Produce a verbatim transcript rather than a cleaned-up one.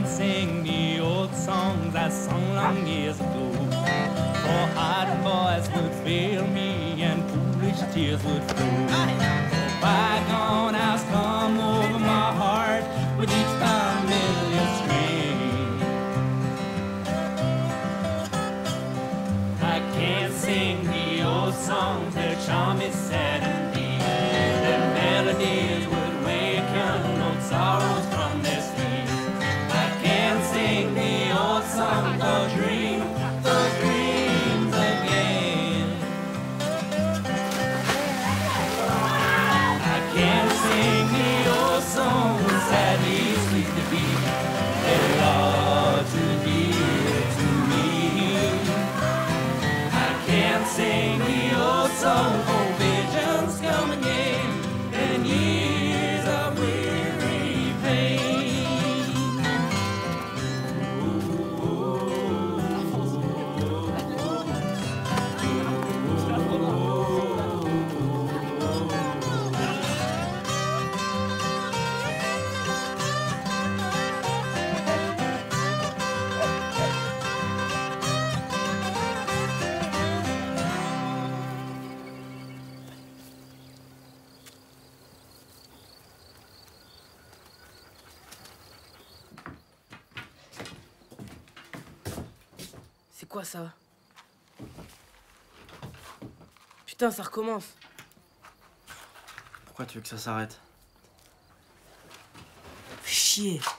can't sing the old songs I sung long years ago. For hot voice would fail me and foolish tears would flow. For bygone hours come over my heart with each familiar string. I can't sing the old songs, their charm is sad indeed. Their melodies would waken old sorrows from their sleep. I can't sing the old songs or dream those dreams again. I can't sing the old songs, sadly sweet to be. They're all too dear to me. I can't sing the old song, oh visions come again, and years of weary pain. C'est quoi ça? Putain, ça recommence. Pourquoi tu veux que ça s'arrête? Chier.